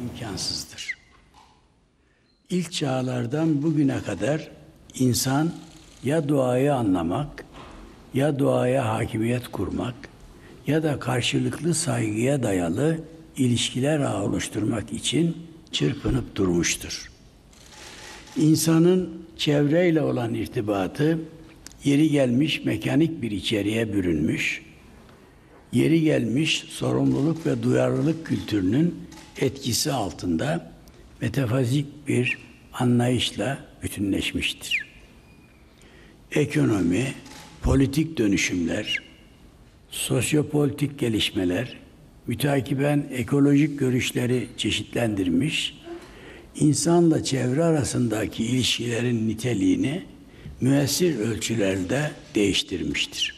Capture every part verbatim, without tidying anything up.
imkansızdır. İlk çağlardan bugüne kadar insan ya doğayı anlamak, ya doğaya hakimiyet kurmak ya da karşılıklı saygıya dayalı ilişkiler ağı oluşturmak için çırpınıp durmuştur. İnsanın çevreyle olan irtibatı yeri gelmiş mekanik bir içeriğe bürünmüş, yeri gelmiş sorumluluk ve duyarlılık kültürünün etkisi altında metafizik bir anlayışla bütünleşmiştir. Ekonomi, politik dönüşümler, sosyopolitik gelişmeler, mütakiben ekolojik görüşleri çeşitlendirmiş, insanla çevre arasındaki ilişkilerin niteliğini müessir ölçülerde değiştirmiştir.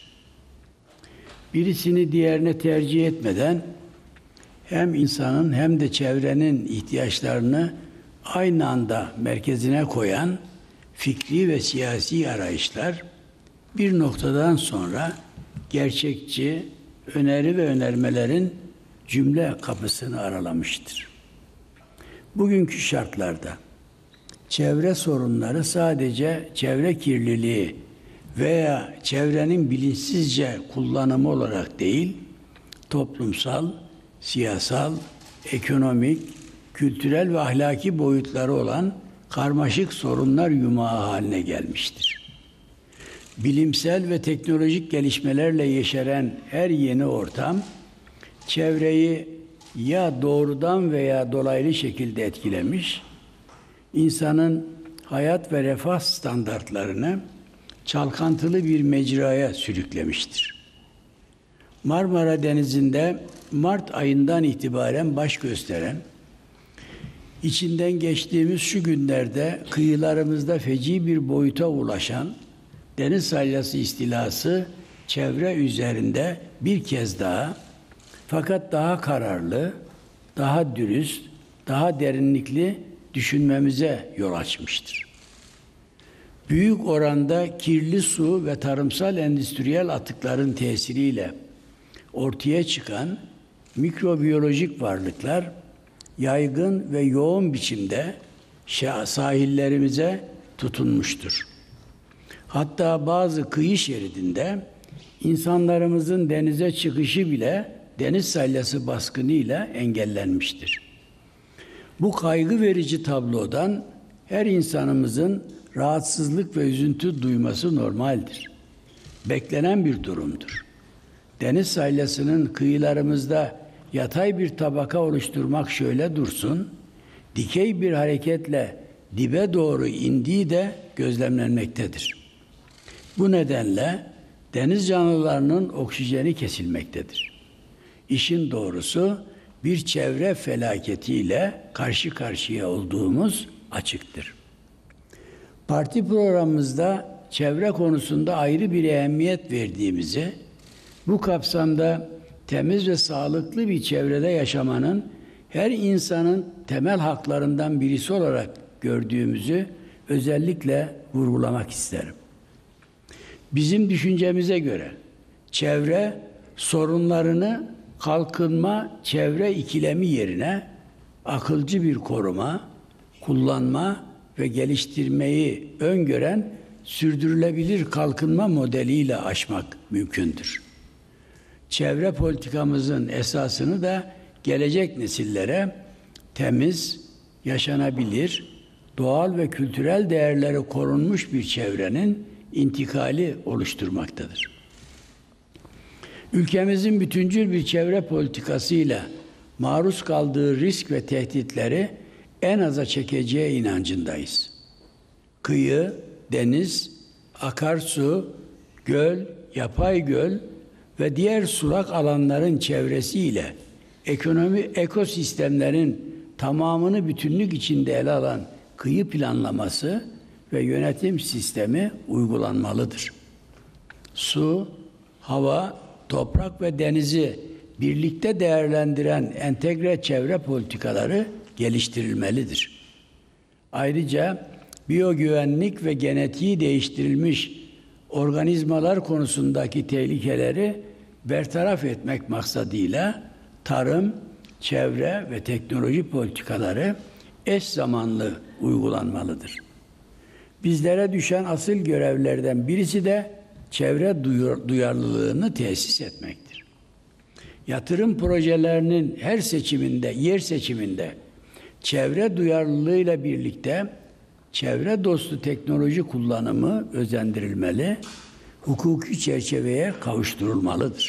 Birisini diğerine tercih etmeden hem insanın hem de çevrenin ihtiyaçlarını aynı anda merkezine koyan fikri ve siyasi arayışlar bir noktadan sonra gerçekçi öneri ve önermelerin cümle kapısını aralamıştır. Bugünkü şartlarda çevre sorunları sadece çevre kirliliği veya çevrenin bilinçsizce kullanımı olarak değil, toplumsal, siyasal, ekonomik, kültürel ve ahlaki boyutları olan karmaşık sorunlar yumağı haline gelmiştir. Bilimsel ve teknolojik gelişmelerle yeşeren her yeni ortam, çevreyi ya doğrudan veya dolaylı şekilde etkilemiş, insanın hayat ve refah standartlarını çalkantılı bir mecraya sürüklemiştir. Marmara Denizi'nde Mart ayından itibaren baş gösteren, içinden geçtiğimiz şu günlerde kıyılarımızda feci bir boyuta ulaşan deniz salyası istilası çevre üzerinde bir kez daha fakat daha kararlı, daha dürüst, daha derinlikli düşünmemize yol açmıştır. Büyük oranda kirli su ve tarımsal endüstriyel atıkların tesiriyle ortaya çıkan mikrobiyolojik varlıklar yaygın ve yoğun biçimde sahillerimize tutunmuştur. Hatta bazı kıyı şeridinde insanlarımızın denize çıkışı bile deniz salyası baskınıyla engellenmiştir. Bu kaygı verici tablodan her insanımızın rahatsızlık ve üzüntü duyması normaldir. Beklenen bir durumdur. Deniz salyasının kıyılarımızda yatay bir tabaka oluşturmak şöyle dursun, dikey bir hareketle dibe doğru indiği de gözlemlenmektedir. Bu nedenle deniz canlılarının oksijeni kesilmektedir. İşin doğrusu bir çevre felaketiyle karşı karşıya olduğumuz açıktır. Parti programımızda çevre konusunda ayrı bir ehemmiyet verdiğimizi, bu kapsamda temiz ve sağlıklı bir çevrede yaşamanın her insanın temel haklarından birisi olarak gördüğümüzü özellikle vurgulamak isterim. Bizim düşüncemize göre çevre sorunlarını kalkınma çevre ikilemi yerine akılcı bir koruma, kullanma ve geliştirmeyi öngören sürdürülebilir kalkınma modeliyle aşmak mümkündür. Çevre politikamızın esasını da gelecek nesillere temiz, yaşanabilir, doğal ve kültürel değerleri korunmuş bir çevrenin intikali oluşturmaktadır. Ülkemizin bütüncül bir çevre politikasıyla maruz kaldığı risk ve tehditleri en aza çekeceği inancındayız. Kıyı, deniz, akarsu, göl, yapay göl ve diğer sulak alanların çevresiyle ekonomi ekosistemlerin tamamını bütünlük içinde ele alan kıyı planlaması ve yönetim sistemi uygulanmalıdır. Su, hava, toprak ve denizi birlikte değerlendiren entegre çevre politikaları geliştirilmelidir. Ayrıca biyogüvenlik ve genetiği değiştirilmiş organizmalar konusundaki tehlikeleri bertaraf etmek maksadıyla tarım, çevre ve teknoloji politikaları eş zamanlı uygulanmalıdır. Bizlere düşen asıl görevlerden birisi de çevre duyarlılığını tesis etmektir. Yatırım projelerinin her seçiminde, yer seçiminde çevre duyarlılığıyla birlikte çevre dostu teknoloji kullanımı özendirilmeli, hukuki çerçeveye kavuşturulmalıdır.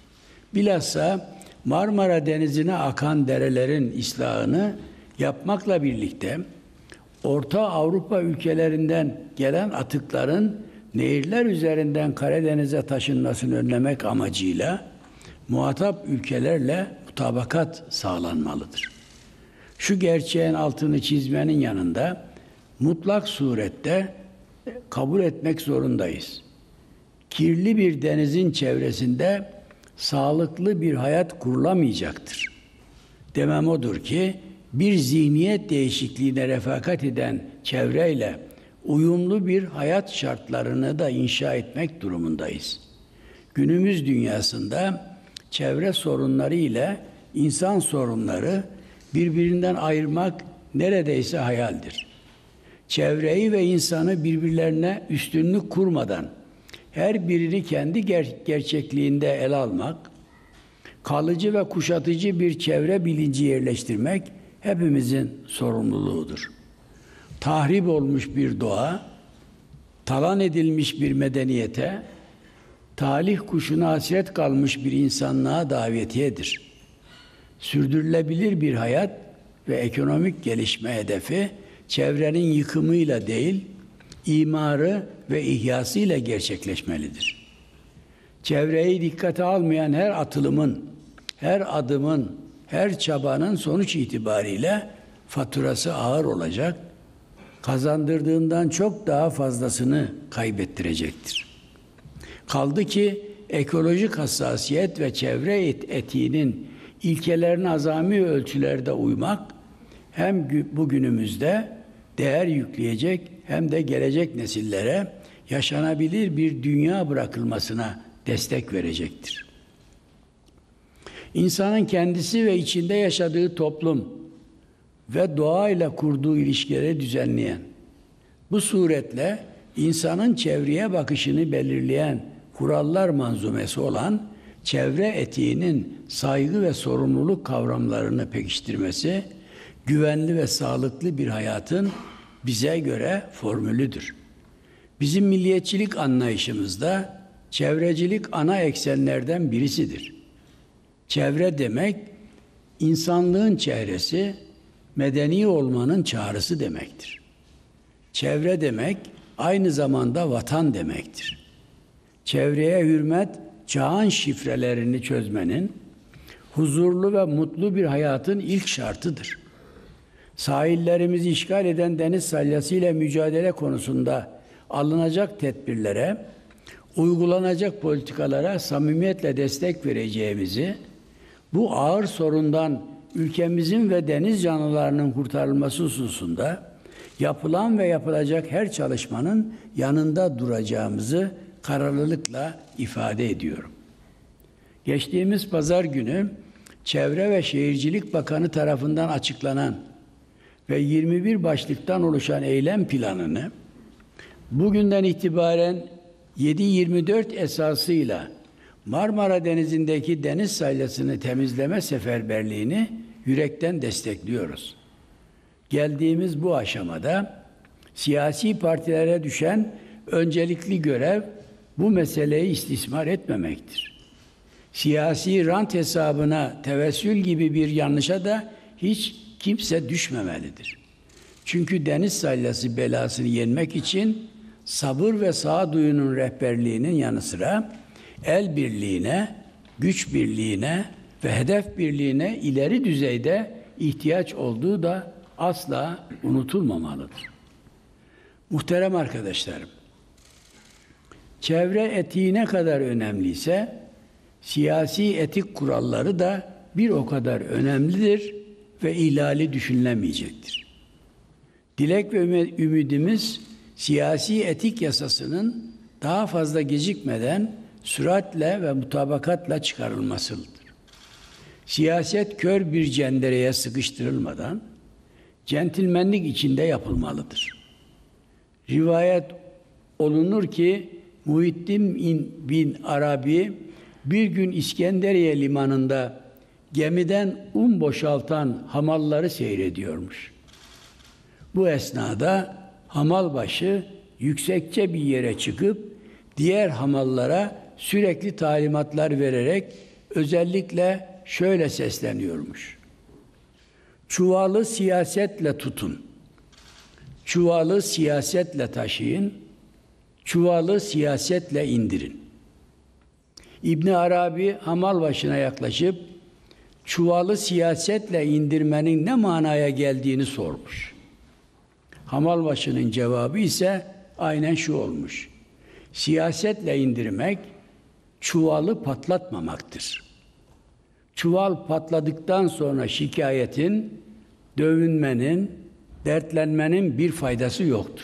Bilhassa Marmara Denizi'ne akan derelerin ıslahını yapmakla birlikte Orta Avrupa ülkelerinden gelen atıkların nehirler üzerinden Karadeniz'e taşınmasını önlemek amacıyla muhatap ülkelerle mutabakat sağlanmalıdır. Şu gerçeğin altını çizmenin yanında mutlak surette kabul etmek zorundayız. Kirli bir denizin çevresinde sağlıklı bir hayat kurulamayacaktır. Demem odur ki bir zihniyet değişikliğine refakat eden çevreyle uyumlu bir hayat şartlarını da inşa etmek durumundayız. Günümüz dünyasında çevre sorunları ile insan sorunları birbirinden ayırmak neredeyse hayaldir. Çevreyi ve insanı birbirlerine üstünlük kurmadan her birini kendi ger- gerçekliğinde ele almak, kalıcı ve kuşatıcı bir çevre bilinci yerleştirmek hepimizin sorumluluğudur. Tahrip olmuş bir doğa, talan edilmiş bir medeniyete, talih kuşuna hasret kalmış bir insanlığa davetiyedir. Sürdürülebilir bir hayat ve ekonomik gelişme hedefi çevrenin yıkımıyla değil, imarı ve ihyasıyla gerçekleşmelidir. Çevreyi dikkate almayan her atılımın, her adımın, her çabanın sonuç itibariyle faturası ağır olacak, kazandırdığından çok daha fazlasını kaybettirecektir. Kaldı ki ekolojik hassasiyet ve çevre et etiğinin ilkelerine azami ölçülerde uymak hem bugünümüzde değer yükleyecek hem de gelecek nesillere yaşanabilir bir dünya bırakılmasına destek verecektir. İnsanın kendisi ve içinde yaşadığı toplum ve doğayla kurduğu ilişkileri düzenleyen, bu suretle insanın çevreye bakışını belirleyen kurallar manzumesi olan çevre etiğinin saygı ve sorumluluk kavramlarını pekiştirmesi, güvenli ve sağlıklı bir hayatın bize göre formülüdür. Bizim milliyetçilik anlayışımızda çevrecilik ana eksenlerden birisidir. Çevre demek, insanlığın çehresi, medeni olmanın çağrısı demektir. Çevre demek, aynı zamanda vatan demektir. Çevreye hürmet, çağın şifrelerini çözmenin, huzurlu ve mutlu bir hayatın ilk şartıdır. Sahillerimizi işgal eden deniz salyası ile mücadele konusunda alınacak tedbirlere, uygulanacak politikalara samimiyetle destek vereceğimizi, bu ağır sorundan ülkemizin ve deniz canlılarının kurtarılması hususunda yapılan ve yapılacak her çalışmanın yanında duracağımızı kararlılıkla ifade ediyorum. Geçtiğimiz pazar günü Çevre ve Şehircilik Bakanı tarafından açıklanan ve yirmi bir başlıktan oluşan eylem planını bugünden itibaren yedi yirmi dört esasıyla Marmara Denizi'ndeki deniz salyasını temizleme seferberliğini yürekten destekliyoruz. Geldiğimiz bu aşamada siyasi partilere düşen öncelikli görev bu meseleyi istismar etmemektir. Siyasi rant hesabına tevessül gibi bir yanlışa da hiç kimse düşmemelidir. Çünkü deniz salyası belasını yenmek için sabır ve sağduyunun rehberliğinin yanı sıra el birliğine, güç birliğine ve hedef birliğine ileri düzeyde ihtiyaç olduğu da asla unutulmamalıdır. Muhterem arkadaşlarım, çevre etiği ne kadar önemliyse, siyasi etik kuralları da bir o kadar önemlidir ve ihlali düşünülemeyecektir. Dilek ve ümidimiz, siyasi etik yasasının daha fazla gecikmeden süratle ve mutabakatla çıkarılmasıdır. Siyaset kör bir cendereye sıkıştırılmadan centilmenlik içinde yapılmalıdır. Rivayet olunur ki Muhyiddin bin Arabi bir gün İskenderiye limanında gemiden un boşaltan hamalları seyrediyormuş. Bu esnada hamalbaşı yüksekçe bir yere çıkıp diğer hamallara sürekli talimatlar vererek özellikle şöyle sesleniyormuş: çuvalı siyasetle tutun, çuvalı siyasetle taşıyın, çuvalı siyasetle indirin. İbn Arabi hamal başına yaklaşıp çuvalı siyasetle indirmenin ne manaya geldiğini sormuş. Hamal başının cevabı ise aynen şu olmuş: siyasetle indirmek çuvalı patlatmamaktır. Çuval patladıktan sonra şikayetin, dövünmenin, dertlenmenin bir faydası yoktur.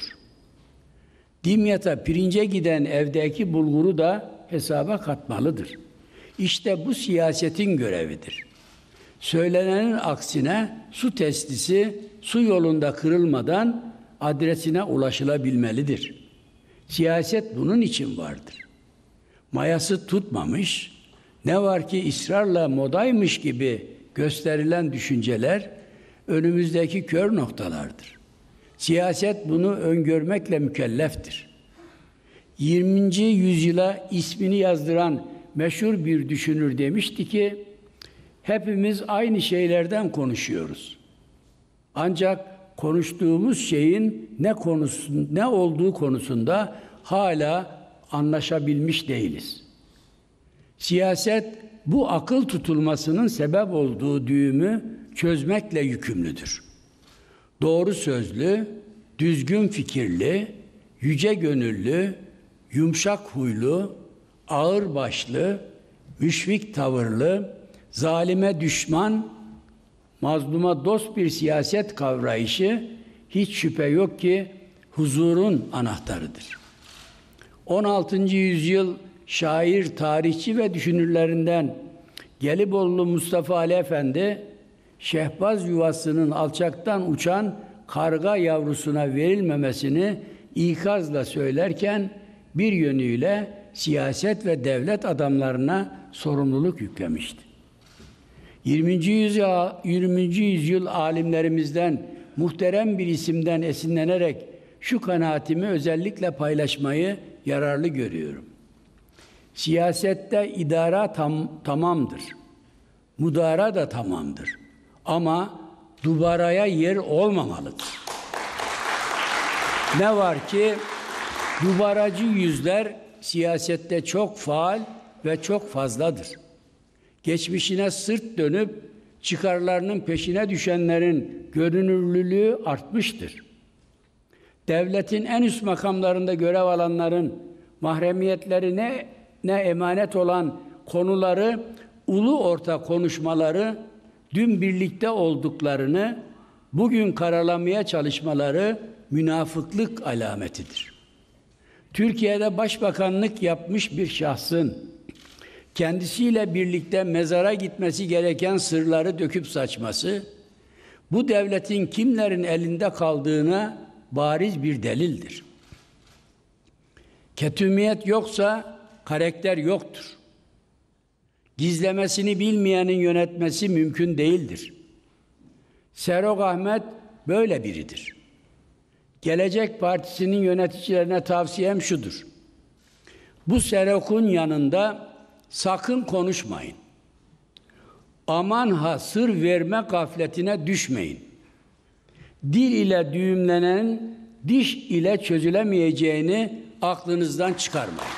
Dimyata pirince giden evdeki bulguru da hesaba katmalıdır. İşte bu siyasetin görevidir. Söylenenin aksine su testisi su yolunda kırılmadan adresine ulaşılabilmelidir. Siyaset bunun için vardır. Mayası tutmamış, ne var ki ısrarla modaymış gibi gösterilen düşünceler önümüzdeki kör noktalardır. Siyaset bunu öngörmekle mükelleftir. yirminci yüzyıla ismini yazdıran meşhur bir düşünür demişti ki, hepimiz aynı şeylerden konuşuyoruz. Ancak konuştuğumuz şeyin ne konusu, ne olduğu konusunda hala anlaşabilmiş değiliz. Siyaset bu akıl tutulmasının sebep olduğu düğümü çözmekle yükümlüdür. Doğru sözlü, düzgün fikirli, yüce gönüllü, yumuşak huylu, ağır başlı, müşfik tavırlı, zalime düşman, mazluma dost bir siyaset kavrayışı hiç şüphe yok ki huzurun anahtarıdır. on altıncı yüzyıl şair, tarihçi ve düşünürlerinden Gelibolu Mustafa Ali Efendi, şehbaz yuvasının alçaktan uçan karga yavrusuna verilmemesini ikazla söylerken bir yönüyle siyaset ve devlet adamlarına sorumluluk yüklemişti. yirminci yüzyıl, yirminci yüzyıl alimlerimizden muhterem bir isimden esinlenerek şu kanaatimi özellikle paylaşmayı yararlı görüyorum. Siyasette idara tam, tamamdır. Mudara da tamamdır. Ama dubaraya yer olmamalıdır. Ne var ki dubaracı yüzler siyasette çok faal ve çok fazladır. Geçmişine sırt dönüp çıkarlarının peşine düşenlerin görünürlülüğü artmıştır. Devletin en üst makamlarında görev alanların mahremiyetlerine ne emanet olan konuları ulu orta konuşmaları, dün birlikte olduklarını bugün karalamaya çalışmaları münafıklık alametidir. Türkiye'de başbakanlık yapmış bir şahsın kendisiyle birlikte mezara gitmesi gereken sırları döküp saçması, bu devletin kimlerin elinde kaldığına bariz bir delildir. Ketumiyet yoksa karakter yoktur. Gizlemesini bilmeyenin yönetmesi mümkün değildir. Serok Ahmet böyle biridir. Gelecek Partisi'nin yöneticilerine tavsiyem şudur: bu Serok'un yanında sakın konuşmayın. Aman ha sır verme gafletine düşmeyin. Dil ile düğümlenen diş ile çözülemeyeceğini aklınızdan çıkarmayın.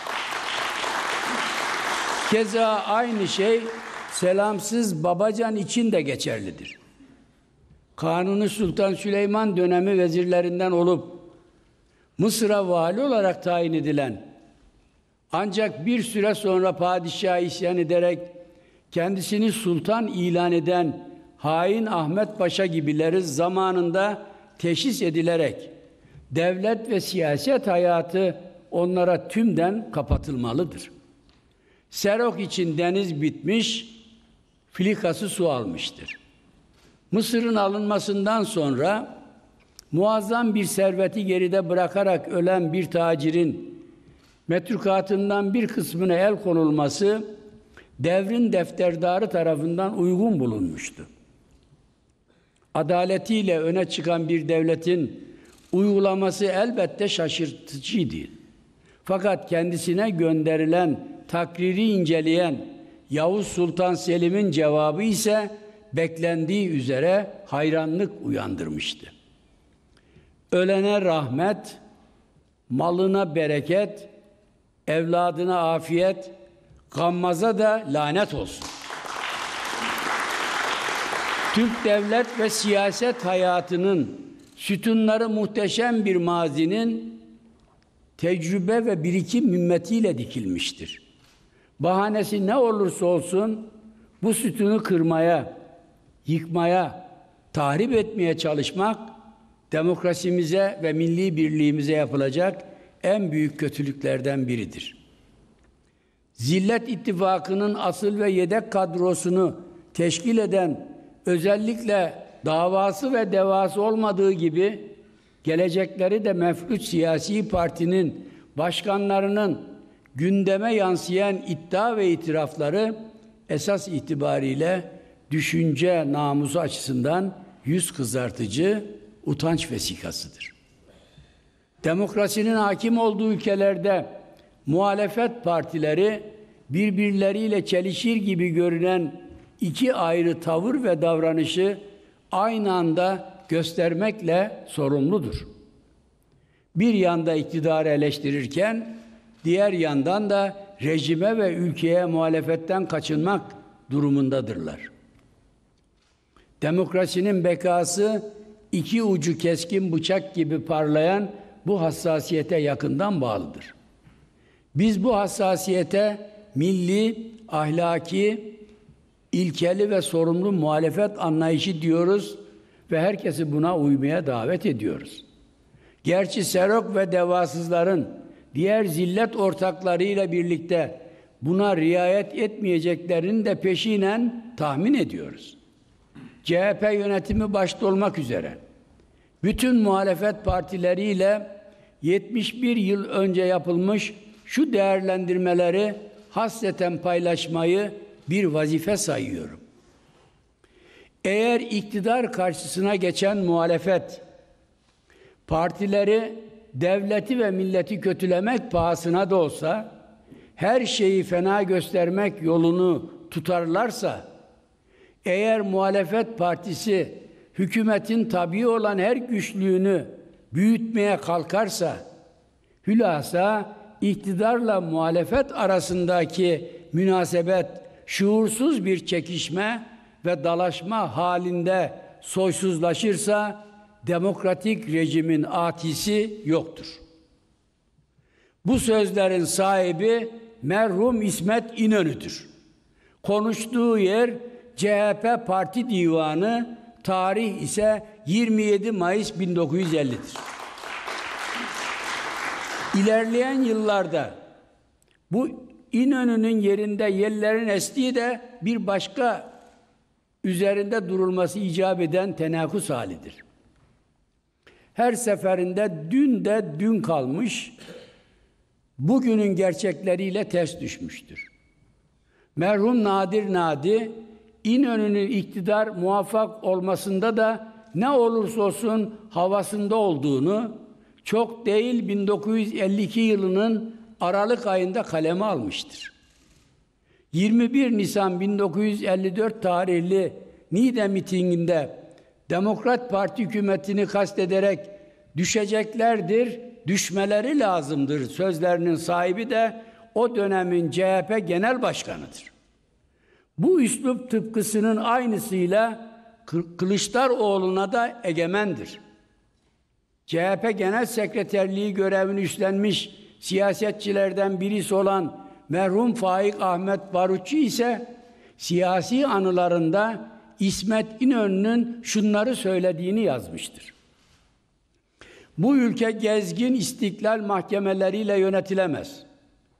Keza aynı şey selamsız Babacan için de geçerlidir. Kanuni Sultan Süleyman dönemi vezirlerinden olup Mısır'a vali olarak tayin edilen, ancak bir süre sonra padişaha isyan ederek kendisini sultan ilan eden hain Ahmet Paşa gibileri zamanında teşhis edilerek devlet ve siyaset hayatı onlara tümden kapatılmalıdır. Serok için deniz bitmiş, filikası su almıştır. Mısır'ın alınmasından sonra muazzam bir serveti geride bırakarak ölen bir tacirin metrukatından bir kısmına el konulması devrin defterdarı tarafından uygun bulunmuştu. Adaletiyle öne çıkan bir devletin uygulaması elbette şaşırtıcıydı. Fakat kendisine gönderilen takriri inceleyen Yavuz Sultan Selim'in cevabı ise beklendiği üzere hayranlık uyandırmıştı. Ölene rahmet, malına bereket, evladına afiyet, gammaza da lanet olsun. Türk devlet ve siyaset hayatının sütunları muhteşem bir mazinin tecrübe ve birikim mümmetiyle dikilmiştir. Bahanesi ne olursa olsun bu sütunu kırmaya, yıkmaya, tahrip etmeye çalışmak demokrasimize ve milli birliğimize yapılacak en büyük kötülüklerden biridir. Zillet İttifakı'nın asıl ve yedek kadrosunu teşkil eden, özellikle davası ve devası olmadığı gibi gelecekleri de mefluç siyasi partinin başkanlarının gündeme yansıyan iddia ve itirafları esas itibariyle düşünce namusu açısından yüz kızartıcı, utanç vesikasıdır. Demokrasinin hakim olduğu ülkelerde muhalefet partileri birbirleriyle çelişir gibi görünen iki ayrı tavır ve davranışı aynı anda göstermekle sorumludur. Bir yanda iktidarı eleştirirken diğer yandan da rejime ve ülkeye muhalefetten kaçınmak durumundadırlar. Demokrasinin bekası iki ucu keskin bıçak gibi parlayan bu hassasiyete yakından bağlıdır. Biz bu hassasiyete milli, ahlaki, ilkeli ve sorumlu muhalefet anlayışı diyoruz ve herkesi buna uymaya davet ediyoruz. Gerçi Serok ve devasızların diğer zillet ortaklarıyla birlikte buna riayet etmeyeceklerini de peşinen tahmin ediyoruz. C H P yönetimi başta olmak üzere bütün muhalefet partileriyle yetmiş bir yıl önce yapılmış şu değerlendirmeleri hasreten paylaşmayı bir vazife sayıyorum. Eğer iktidar karşısına geçen muhalefet partileri devleti ve milleti kötülemek pahasına da olsa her şeyi fena göstermek yolunu tutarlarsa, eğer muhalefet partisi hükümetin tabii olan her güçlüğünü büyütmeye kalkarsa, hülasa iktidarla muhalefet arasındaki münasebet şuursuz bir çekişme ve dalaşma halinde soysuzlaşırsa demokratik rejimin atisi yoktur. Bu sözlerin sahibi merhum İsmet İnönü'dür. Konuştuğu yer C H P Parti Divanı, tarih ise yirmi yedi Mayıs bin dokuz yüz elli'dir. İlerleyen yıllarda bu İnönü'nün yerinde yerlerin estiği de bir başka üzerinde durulması icap eden tenakuz halidir. Her seferinde dün de dün kalmış, bugünün gerçekleriyle ters düşmüştür. Merhum Nadir Nadi, İnönü'nün iktidar muvaffak olmasında da ne olursa olsun havasında olduğunu, çok değil bin dokuz yüz elli iki yılının Aralık ayında kaleme almıştır. yirmi bir Nisan bin dokuz yüz elli dört tarihli Niğde mitinginde Demokrat Parti hükümetini kastederek düşeceklerdir, düşmeleri lazımdır sözlerinin sahibi de o dönemin C H P Genel Başkanı'dır. Bu üslup tıpkısının aynısıyla Kılıçdaroğlu'na da egemendir. C H P Genel Sekreterliği görevini üstlenmiş siyasetçilerden birisi olan merhum Faik Ahmet Barutçu ise siyasi anılarında İsmet İnönü'nün şunları söylediğini yazmıştır. Bu ülke gezgin istiklal mahkemeleriyle yönetilemez.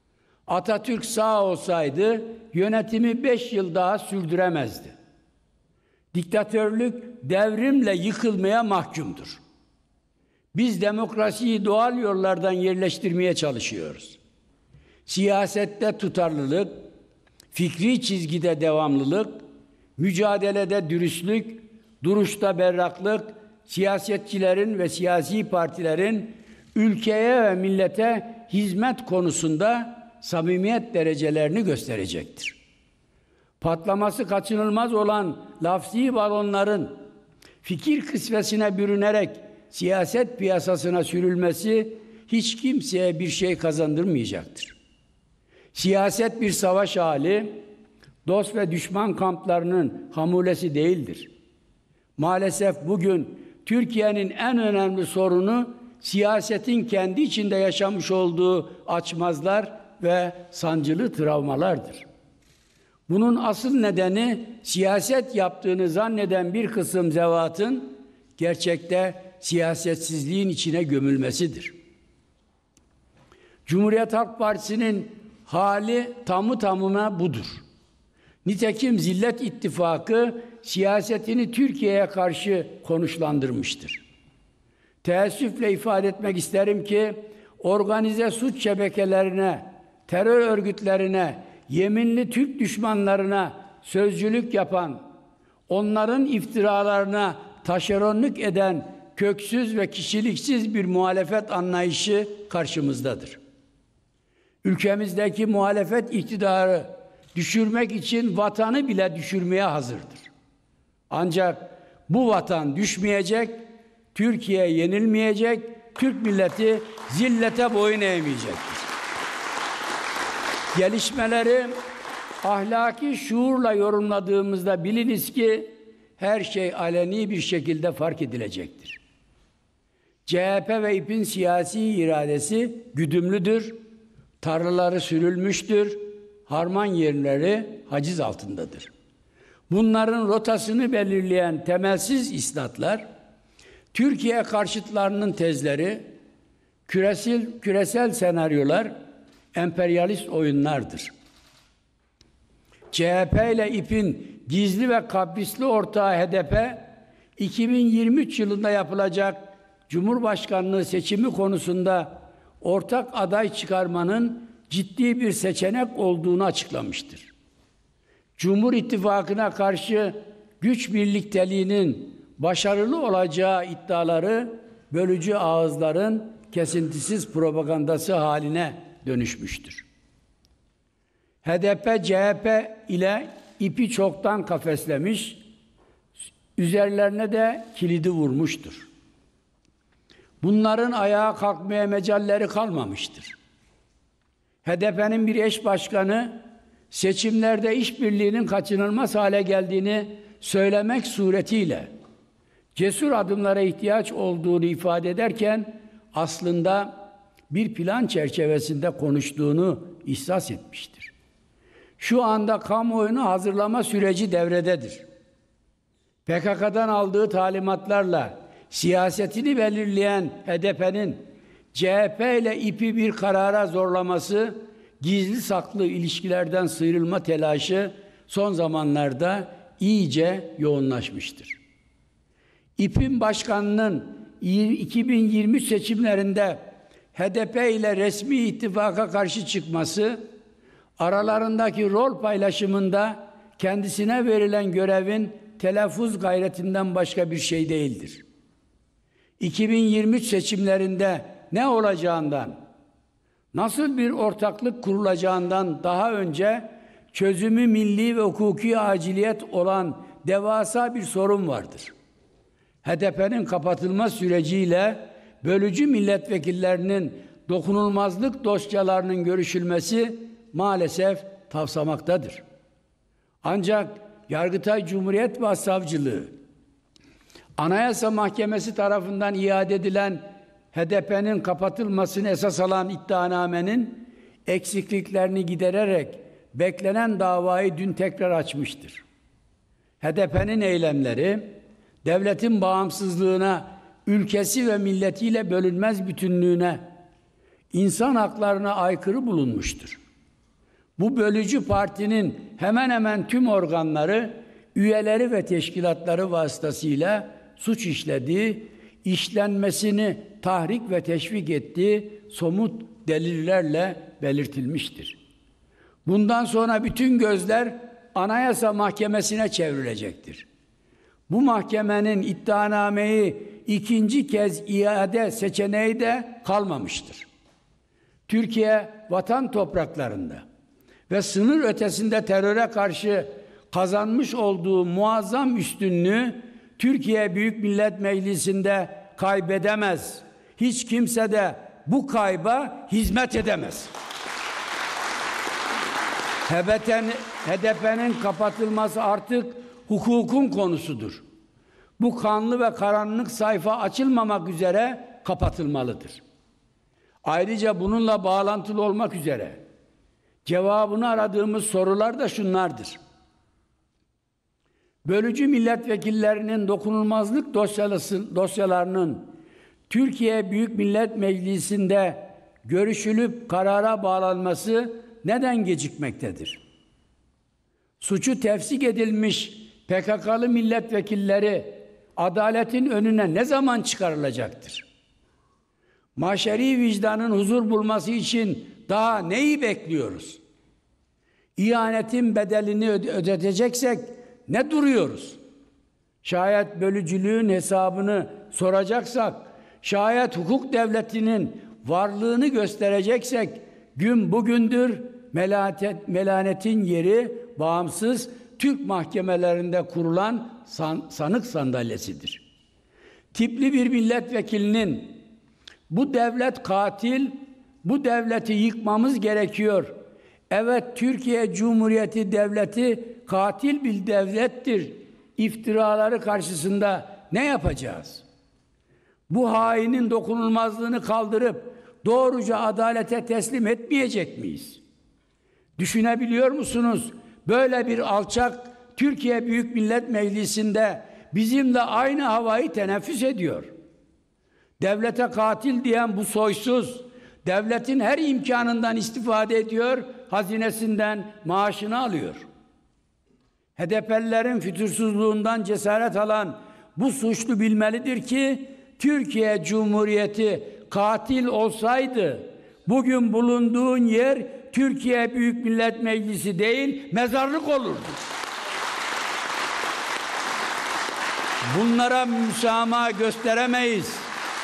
Atatürk sağ olsaydı yönetimi beş yıl daha sürdüremezdi. Diktatörlük devrimle yıkılmaya mahkumdur. Biz demokrasiyi doğal yollardan yerleştirmeye çalışıyoruz. Siyasette tutarlılık, fikri çizgide devamlılık, mücadelede dürüstlük, duruşta berraklık, siyasetçilerin ve siyasi partilerin ülkeye ve millete hizmet konusunda samimiyet derecelerini gösterecektir. Patlaması kaçınılmaz olan lafzi balonların fikir kısvesine bürünerek siyaset piyasasına sürülmesi hiç kimseye bir şey kazandırmayacaktır. Siyaset bir savaş hali, dost ve düşman kamplarının hamulesi değildir. Maalesef bugün Türkiye'nin en önemli sorunu siyasetin kendi içinde yaşamış olduğu açmazlar ve sancılı travmalardır. Bunun asıl nedeni siyaset yaptığını zanneden bir kısım zevatın gerçekte siyasetsizliğin içine gömülmesidir. Cumhuriyet Halk Partisi'nin hali tamı tamına budur. Nitekim Zillet İttifakı siyasetini Türkiye'ye karşı konuşlandırmıştır. Teessüfle ifade etmek isterim ki organize suç şebekelerine, terör örgütlerine, yeminli Türk düşmanlarına sözcülük yapan, onların iftiralarına taşeronluk eden köksüz ve kişiliksiz bir muhalefet anlayışı karşımızdadır. Ülkemizdeki muhalefet iktidarı düşürmek için vatanı bile düşürmeye hazırdır. Ancak bu vatan düşmeyecek, Türkiye yenilmeyecek, Türk milleti zillete boyun eğmeyecektir. Gelişmeleri ahlaki şuurla yorumladığımızda biliniz ki her şey aleni bir şekilde fark edilecektir. C H P ve İP'in siyasi iradesi güdümlüdür, tarlaları sürülmüştür, harman yerleri haciz altındadır. Bunların rotasını belirleyen temelsiz isnatlar, Türkiye karşıtlarının tezleri, küresel, küresel senaryolar, emperyalist oyunlardır. C H P ile İP'in gizli ve kaprisli ortağı H D P, iki bin yirmi üç yılında yapılacak Cumhurbaşkanlığı seçimi konusunda ortak aday çıkarmanın ciddi bir seçenek olduğunu açıklamıştır. Cumhur İttifakı'na karşı güç birlikteliğinin başarılı olacağı iddiaları bölücü ağızların kesintisiz propagandası haline dönüşmüştür. H D P, C H P ile İP'i çoktan kafeslemiş, üzerlerine de kilidi vurmuştur. Bunların ayağa kalkmaya mecalleri kalmamıştır. H D P'nin bir eş başkanı, seçimlerde işbirliğinin kaçınılmaz hale geldiğini söylemek suretiyle cesur adımlara ihtiyaç olduğunu ifade ederken aslında bir plan çerçevesinde konuştuğunu ihsas etmiştir. Şu anda kamuoyunu hazırlama süreci devrededir. P K K'dan aldığı talimatlarla siyasetini belirleyen H D P'nin C H P ile İP'i bir karara zorlaması, gizli saklı ilişkilerden sıyrılma telaşı son zamanlarda iyice yoğunlaşmıştır. İP'in başkanının iki bin yirmi üç seçimlerinde H D P ile resmi ittifaka karşı çıkması, aralarındaki rol paylaşımında kendisine verilen görevin telaffuz gayretinden başka bir şey değildir. iki bin yirmi üç seçimlerinde ne olacağından, nasıl bir ortaklık kurulacağından daha önce çözümü milli ve hukuki aciliyet olan devasa bir sorun vardır. H D P'nin kapatılma süreciyle bölücü milletvekillerinin dokunulmazlık dosyalarının görüşülmesi maalesef tavsamaktadır. Ancak Yargıtay Cumhuriyet Başsavcılığı, Anayasa Mahkemesi tarafından iade edilen H D P'nin kapatılmasını esas alan iddianamenin eksikliklerini gidererek beklenen davayı dün tekrar açmıştır. H D P'nin eylemleri, devletin bağımsızlığına, ülkesi ve milletiyle bölünmez bütünlüğüne, insan haklarına aykırı bulunmuştur. Bu bölücü partinin hemen hemen tüm organları, üyeleri ve teşkilatları vasıtasıyla suç işlediği, işlenmesini tahrik ve teşvik ettiği somut delillerle belirtilmiştir. Bundan sonra bütün gözler Anayasa Mahkemesi'ne çevrilecektir. Bu mahkemenin iddianameyi ikinci kez iade seçeneği de kalmamıştır. Türkiye vatan topraklarında ve sınır ötesinde teröre karşı kazanmış olduğu muazzam üstünlüğü Türkiye Büyük Millet Meclisi'nde kaybedemez. Hiç kimse de bu kayba hizmet edemez. H D P'nin kapatılması artık hukukun konusudur. Bu kanlı ve karanlık sayfa açılmamak üzere kapatılmalıdır. Ayrıca bununla bağlantılı olmak üzere cevabını aradığımız sorular da şunlardır. Bölücü milletvekillerinin dokunulmazlık dosyalarının Türkiye Büyük Millet Meclisi'nde görüşülüp karara bağlanması neden gecikmektedir? Suçu tefsik edilmiş P K K'lı milletvekilleri adaletin önüne ne zaman çıkarılacaktır? Maşeri vicdanın huzur bulması için daha neyi bekliyoruz? İhanetin bedelini ödeteceksek ne duruyoruz? Şayet bölücülüğün hesabını soracaksak, şayet hukuk devletinin varlığını göstereceksek, gün bugündür melanet, melanetin yeri bağımsız Türk mahkemelerinde kurulan san, sanık sandalyesidir. Tipli bir milletvekilinin bu devlet katil, bu devleti yıkmamız gerekiyor. Evet, Türkiye Cumhuriyeti Devleti katil bir devlettir. İftiraları karşısında ne yapacağız? Bu hainin dokunulmazlığını kaldırıp doğruca adalete teslim etmeyecek miyiz? Düşünebiliyor musunuz? Böyle bir alçak Türkiye Büyük Millet Meclisi'nde bizimle aynı havayı teneffüs ediyor. Devlete katil diyen bu soysuz, devletin her imkanından istifade ediyor, hazinesinden maaşını alıyor. H D P'lilerin fütursuzluğundan cesaret alan bu suçlu bilmelidir ki, Türkiye Cumhuriyeti katil olsaydı, bugün bulunduğun yer Türkiye Büyük Millet Meclisi değil, mezarlık olurdu. Bunlara müsamaha gösteremeyiz.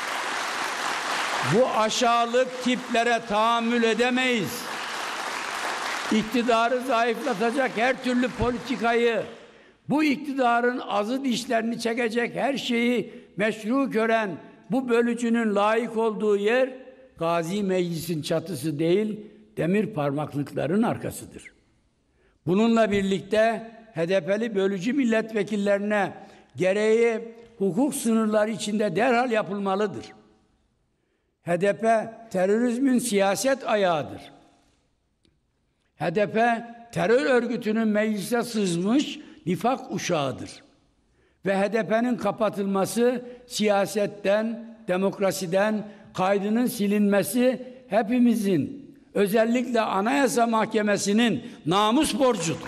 Bu aşağılık tiplere tahammül edemeyiz. İktidarı zayıflatacak her türlü politikayı, bu iktidarın azı dişlerini çekecek her şeyi meşru gören bu bölücünün layık olduğu yer, Gazi Meclis'in çatısı değil, demir parmaklıkların arkasıdır. Bununla birlikte H D P'li bölücü milletvekillerine gereği hukuk sınırları içinde derhal yapılmalıdır. H D P terörizmin siyaset ayağıdır. H D P terör örgütünün meclise sızmış nifak uşağıdır. Ve H D P'nin kapatılması siyasetten, demokrasiden kaydının silinmesi hepimizin, özellikle Anayasa Mahkemesi'nin namus borcudur.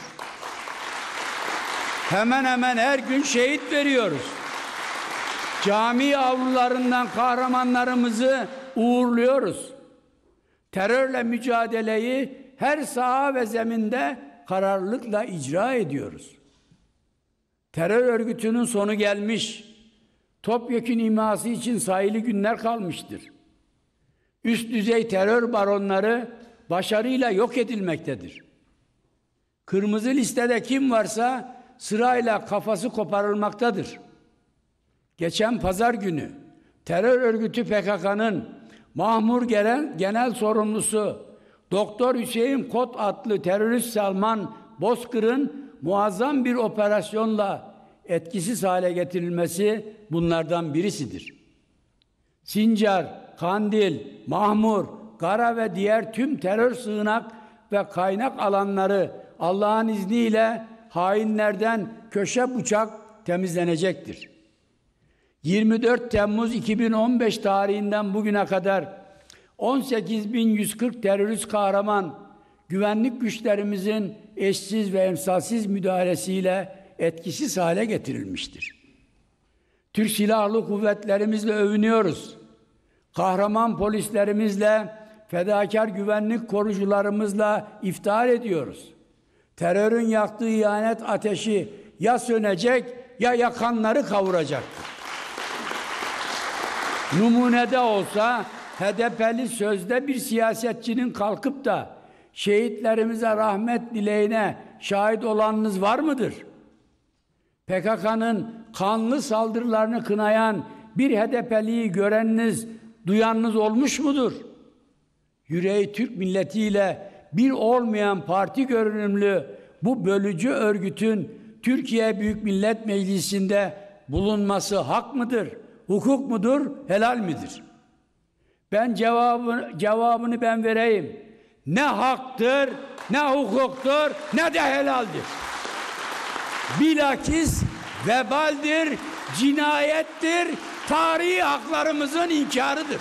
Hemen hemen her gün şehit veriyoruz. Cami avlularından kahramanlarımızı uğurluyoruz. Terörle mücadeleyi her saha ve zeminde kararlılıkla icra ediyoruz. Terör örgütünün sonu gelmiş, topyekün imhası için sayılı günler kalmıştır. Üst düzey terör baronları başarıyla yok edilmektedir. Kırmızı listede kim varsa sırayla kafası koparılmaktadır. Geçen pazar günü terör örgütü P K K'nın Mahmur Genel, Genel Sorumlusu Doktor Hüseyin Kot adlı terörist Salman Bozkır'ın muazzam bir operasyonla etkisiz hale getirilmesi bunlardan birisidir. Sincar, Kandil, Mahmur, Gara ve diğer tüm terör sığınak ve kaynak alanları Allah'ın izniyle hainlerden köşe bucak temizlenecektir. yirmi dört Temmuz iki bin on beş tarihinden bugüne kadar on sekiz bin yüz kırk terörist kahraman güvenlik güçlerimizin eşsiz ve emsalsiz müdahalesiyle etkisiz hale getirilmiştir. Türk Silahlı Kuvvetlerimizle övünüyoruz. Kahraman polislerimizle, fedakar güvenlik korucularımızla iftihar ediyoruz. Terörün yaktığı ihanet ateşi ya sönecek ya yakanları kavuracaktır. Numunede olsa H D P'li sözde bir siyasetçinin kalkıp da şehitlerimize rahmet dileğine şahit olanınız var mıdır? P K K'nın kanlı saldırılarını kınayan bir H D P'liyi göreniniz, duyanınız olmuş mudur? Yüreği Türk milletiyle bir olmayan parti görünümlü bu bölücü örgütün Türkiye Büyük Millet Meclisi'nde bulunması hak mıdır? Hukuk mudur? Helal midir? Ben cevabını, cevabını ben vereyim. Ne haktır, ne hukuktur, ne de helaldir. Bilakis vebaldir, cinayettir, tarihi haklarımızın inkarıdır.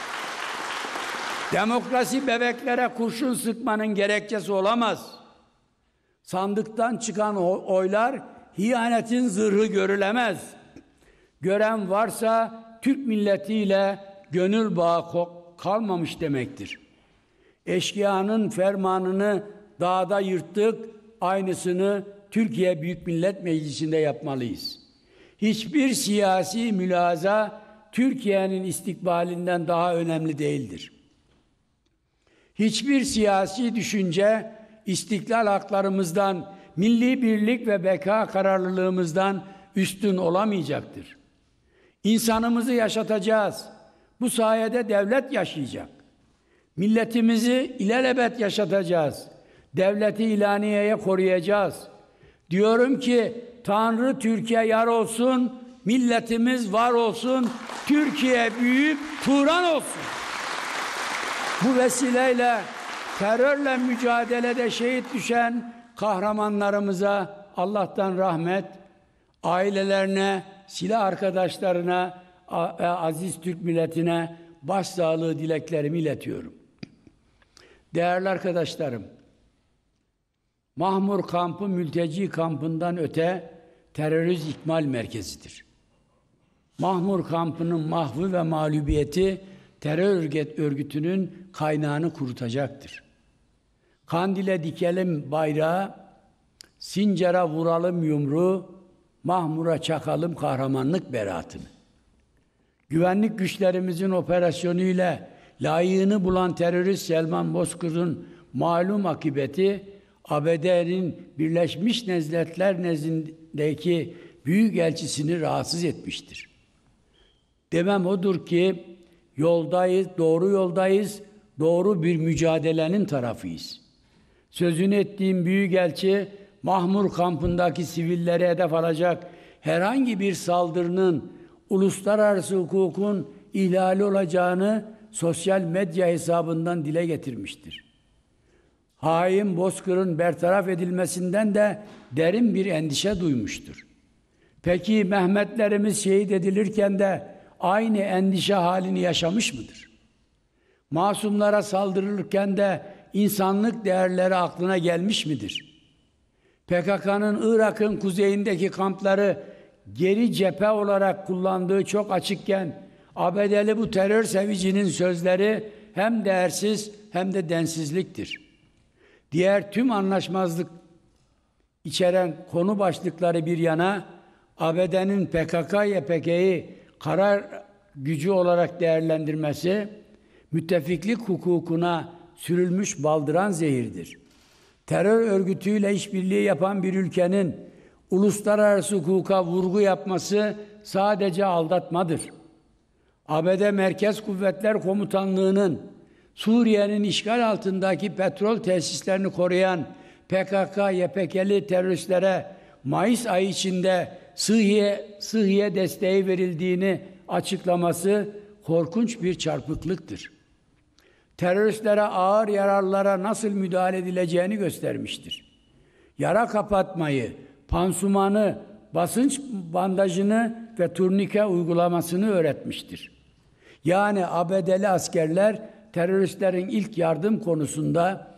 Demokrasi bebeklere kurşun sıkmanın gerekçesi olamaz. Sandıktan çıkan oylar hiyanetin zırhı görülemez. Gören varsa Türk milletiyle gönül bağı kalmamış demektir. Eşkıyanın fermanını dağda yırttık, aynısını Türkiye Büyük Millet Meclisi'nde yapmalıyız. Hiçbir siyasi mülaza Türkiye'nin istikbalinden daha önemli değildir. Hiçbir siyasi düşünce istiklal haklarımızdan, milli birlik ve beka kararlılığımızdan üstün olamayacaktır. İnsanımızı yaşatacağız. Bu sayede devlet yaşayacak. Milletimizi ilelebet yaşatacağız. Devleti ilaniyeye koruyacağız. Diyorum ki Tanrı Türkiye yar olsun, milletimiz var olsun, Türkiye büyük Turan olsun. Bu vesileyle terörle mücadelede şehit düşen kahramanlarımıza Allah'tan rahmet, ailelerine, silah arkadaşlarına ve aziz Türk milletine başsağlığı dileklerimi iletiyorum. Değerli arkadaşlarım, Mahmur kampı mülteci kampından öte terörist ikmal merkezidir. Mahmur kampının mahvı ve mağlubiyeti terör örgütünün kaynağını kurutacaktır. Kandil'e dikelim bayrağı, Sincar'a vuralım yumruğu, Mahmur'a çakalım kahramanlık beratını. Güvenlik güçlerimizin operasyonuyla layığını bulan terörist Selman Bozkurt'un malum akıbeti, A B D'nin Birleşmiş Milletler nezdindeki büyükelçisini rahatsız etmiştir. Demem odur ki yoldayız, doğru yoldayız, doğru bir mücadelenin tarafıyız. Sözünü ettiğim büyükelçi, Mahmur kampındaki sivilleri hedef alacak herhangi bir saldırının uluslararası hukukun ihlali olacağını sosyal medya hesabından dile getirmiştir. Hain Bozkır'ın bertaraf edilmesinden de derin bir endişe duymuştur. Peki Mehmetlerimiz şehit edilirken de aynı endişe halini yaşamış mıdır? Masumlara saldırılırken de insanlık değerleri aklına gelmiş midir? P K K'nın Irak'ın kuzeyindeki kampları geri cephe olarak kullandığı çok açıkken A B D'li bu terör sevicinin sözleri hem değersiz hem de densizliktir. Diğer tüm anlaşmazlık içeren konu başlıkları bir yana, A B D'nin P K K Y P G'yi karar gücü olarak değerlendirmesi, müttefiklik hukukuna sürülmüş baldıran zehirdir. Terör örgütüyle işbirliği yapan bir ülkenin uluslararası hukuka vurgu yapması sadece aldatmadır. A B D Merkez Kuvvetler Komutanlığı'nın Suriye'nin işgal altındaki petrol tesislerini koruyan P K K Y P G'li teröristlere Mayıs ayı içinde sıhhiye, sıhhiye desteği verildiğini açıklaması korkunç bir çarpıklıktır. Teröristlere ağır yaralılara nasıl müdahale edileceğini göstermiştir. Yara kapatmayı, pansumanı, basınç bandajını ve turnike uygulamasını öğretmiştir. Yani A B D'li askerler teröristlerin ilk yardım konusunda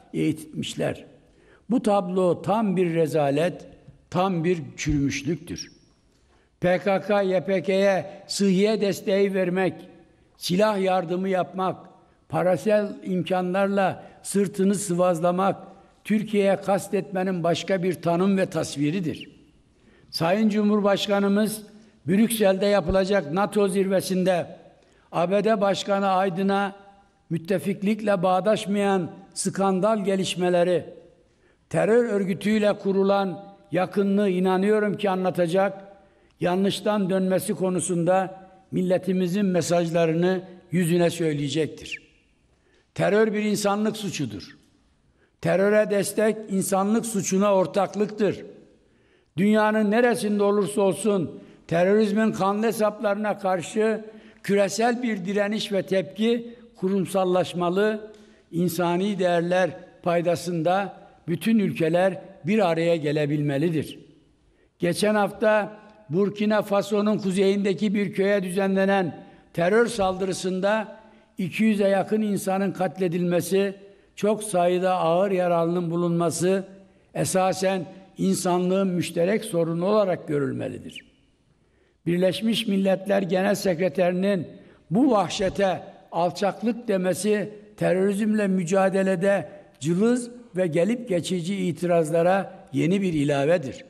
eğitmişler. Bu tablo tam bir rezalet, tam bir çürümüşlüktür. P K K Y P G'ye sıhhiye desteği vermek, silah yardımı yapmak, parasal imkanlarla sırtını sıvazlamak, Türkiye'ye kastetmenin başka bir tanım ve tasviridir. Sayın Cumhurbaşkanımız, Brüksel'de yapılacak NATO zirvesinde A B D Başkanı Aydın'a müttefiklikle bağdaşmayan skandal gelişmeleri, terör örgütüyle kurulan yakınlığı inanıyorum ki anlatacak, yanlıştan dönmesi konusunda milletimizin mesajlarını yüzüne söyleyecektir. Terör bir insanlık suçudur. Teröre destek insanlık suçuna ortaklıktır. Dünyanın neresinde olursa olsun terörizmin kanlı hesaplarına karşı küresel bir direniş ve tepki kurumsallaşmalı, insani değerler paydasında bütün ülkeler bir araya gelebilmelidir. Geçen hafta Burkina Faso'nun kuzeyindeki bir köye düzenlenen terör saldırısında iki yüze yakın insanın katledilmesi, çok sayıda ağır yaralının bulunması esasen insanlığın müşterek sorunu olarak görülmelidir. Birleşmiş Milletler Genel Sekreterinin bu vahşete alçaklık demesi terörizmle mücadelede cılız ve gelip geçici itirazlara yeni bir ilavedir.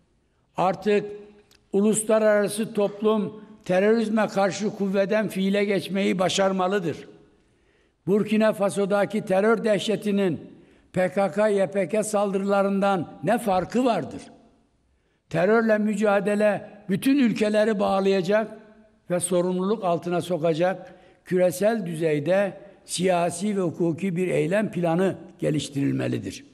Artık uluslararası toplum terörizme karşı kuvveden fiile geçmeyi başarmalıdır. Burkina Faso'daki terör dehşetinin P K K Y P G saldırılarından ne farkı vardır? Terörle mücadele bütün ülkeleri bağlayacak ve sorumluluk altına sokacak küresel düzeyde siyasi ve hukuki bir eylem planı geliştirilmelidir.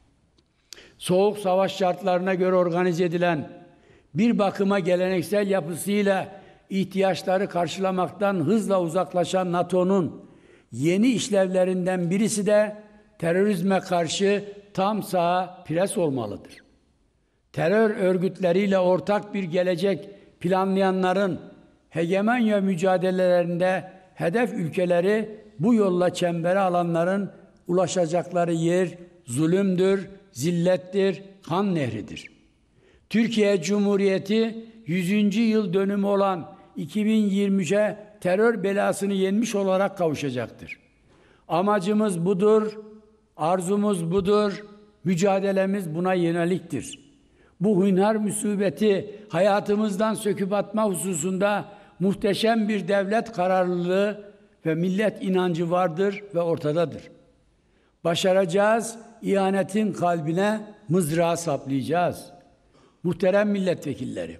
Soğuk savaş şartlarına göre organize edilen, bir bakıma geleneksel yapısıyla ihtiyaçları karşılamaktan hızla uzaklaşan NATO'nun yeni işlevlerinden birisi de terörizme karşı tam saha pres olmalıdır. Terör örgütleriyle ortak bir gelecek planlayanların hegemonya mücadelelerinde hedef ülkeleri bu yolla çembere alanların ulaşacakları yer zulümdür, zillettir, kan nehridir. Türkiye Cumhuriyeti yüzüncü yıl dönümü olan iki bin yirmi üçe terör belasını yenmiş olarak kavuşacaktır. Amacımız budur, arzumuz budur, mücadelemiz buna yöneliktir. Bu hüner musibeti hayatımızdan söküp atma hususunda muhteşem bir devlet kararlılığı ve millet inancı vardır ve ortadadır. Başaracağız, ihanetin kalbine mızrağı saplayacağız. Muhterem milletvekilleri,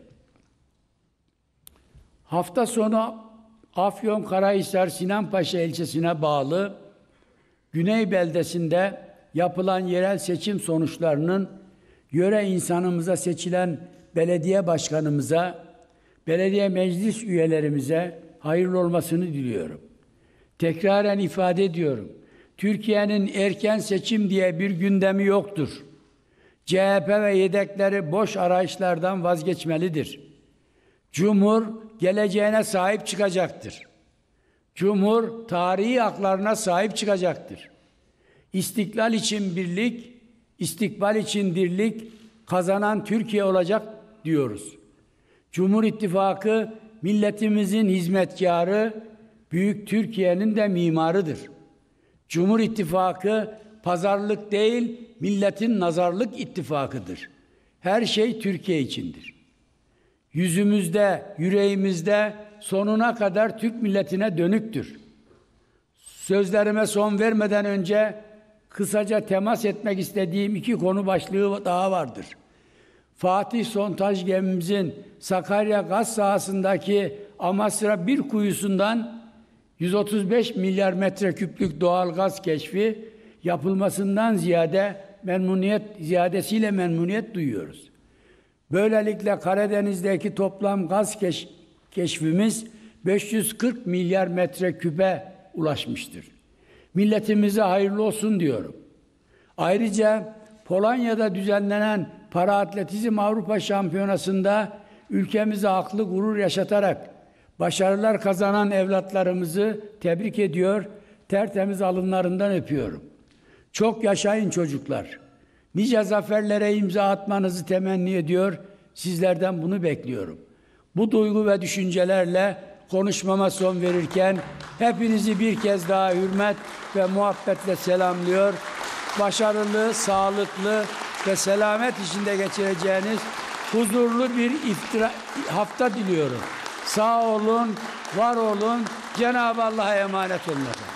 hafta sonu Afyonkarahisar Sinanpaşa ilçesine bağlı Güney beldesinde yapılan yerel seçim sonuçlarının yöre insanımıza seçilen belediye başkanımıza, belediye meclis üyelerimize hayırlı olmasını diliyorum. Tekraren ifade ediyorum. Türkiye'nin erken seçim diye bir gündemi yoktur. C H P ve yedekleri boş arayışlardan vazgeçmelidir. Cumhur geleceğine sahip çıkacaktır. Cumhur tarihi haklarına sahip çıkacaktır. İstiklal için birlik, istikbal için dirlik, kazanan Türkiye olacak diyoruz. Cumhur İttifakı milletimizin hizmetkarı, büyük Türkiye'nin de mimarıdır. Cumhur İttifakı pazarlık değil, milletin nazarlık ittifakıdır. Her şey Türkiye içindir. Yüzümüzde, yüreğimizde sonuna kadar Türk milletine dönüktür. Sözlerime son vermeden önce kısaca temas etmek istediğim iki konu başlığı daha vardır. Fatih Sontaj gemimizin Sakarya gaz sahasındaki Amasra bir kuyusundan yüz otuz beş milyar metreküplük doğal gaz keşfi yapılmasından ziyade memnuniyet ziyadesiyle memnuniyet duyuyoruz. Böylelikle Karadeniz'deki toplam gaz keş, keşfimiz beş yüz kırk milyar metreküpe ulaşmıştır. Milletimize hayırlı olsun diyorum. Ayrıca Polonya'da düzenlenen para atletizm Avrupa Şampiyonası'nda ülkemize haklı gurur yaşatarak başarılar kazanan evlatlarımızı tebrik ediyor, tertemiz alınlarından öpüyorum. Çok yaşayın çocuklar. Nice zaferlere imza atmanızı temenni ediyor. Sizlerden bunu bekliyorum. Bu duygu ve düşüncelerle konuşmama son verirken hepinizi bir kez daha hürmet ve muhabbetle selamlıyor. Başarılı, sağlıklı ve selamet içinde geçireceğiniz huzurlu bir iftira, hafta diliyorum. Sağ olun, var olun. Cenab-ı Allah'a emanet olun.